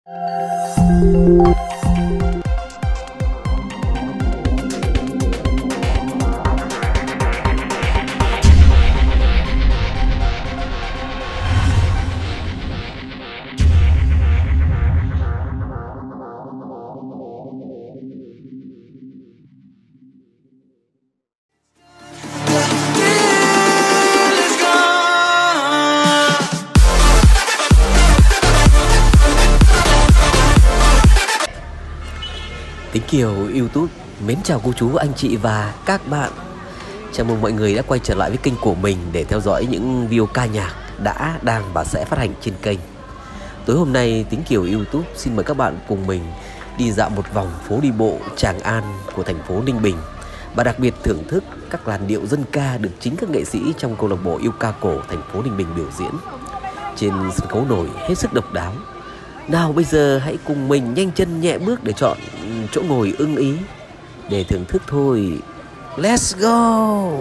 Tính Kiều YouTube mến chào cô chú, anh chị và các bạn. Chào mừng mọi người đã quay trở lại với kênh của mình để theo dõi những video ca nhạc đã, đang và sẽ phát hành trên kênh. Tối hôm nay Tính Kiều YouTube xin mời các bạn cùng mình đi dạo một vòng phố đi bộ Tràng An của thành phố Ninh Bình, và đặc biệt thưởng thức các làn điệu dân ca được chính các nghệ sĩ trong câu lạc bộ yêu ca cổ thành phố Ninh Bình biểu diễn trên sân khấu nổi hết sức độc đáo. Nào bây giờ hãy cùng mình nhanh chân nhẹ bước để chọn chỗ ngồi ưng ý để thưởng thức thôi. Let's go!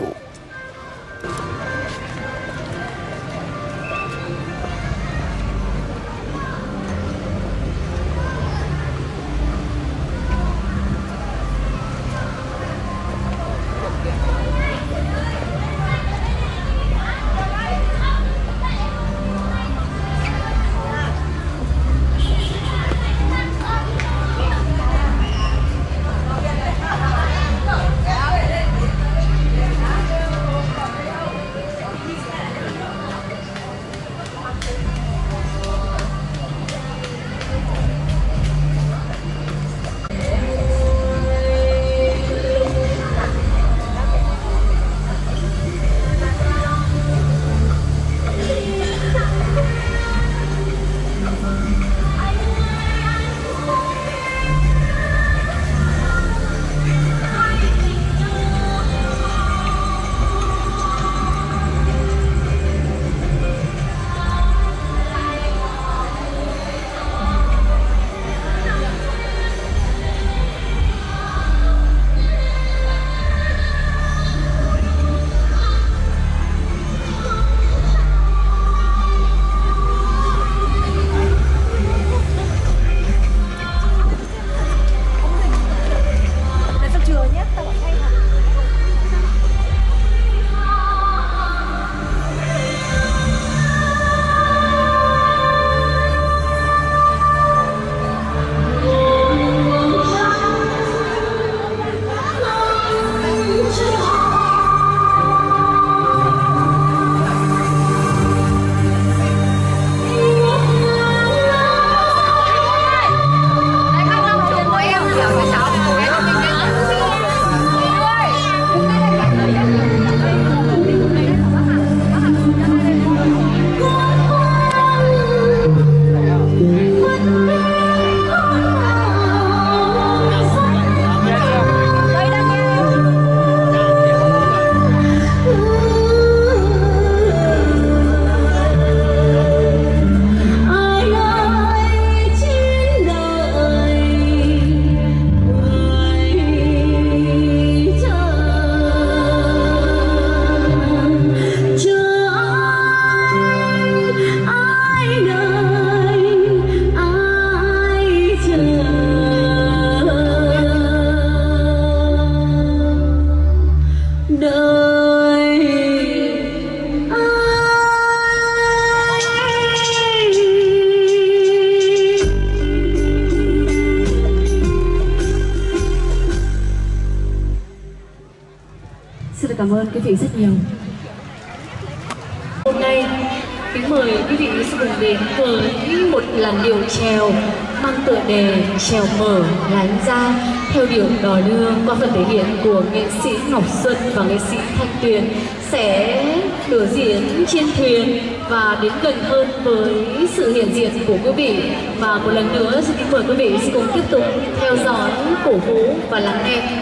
Xin cảm ơn quý vị rất nhiều. Hôm nay kính mời quý vị sẽ cùng đến với một làn điệu chèo mang tựa đề Chèo Mở Lán Ra theo điệu đò đưa, qua phần thể hiện của nghệ sĩ Ngọc Xuân và nghệ sĩ Thanh Tuyền sẽ biểu diễn trên thuyền và đến gần hơn với sự hiện diện của quý vị. Và một lần nữa xin kính mời quý vị sẽ cùng tiếp tục theo dõi, cổ vũ và lắng nghe.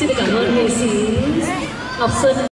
Xin được cảm ơn nghệ sĩ Ngọc Sơn.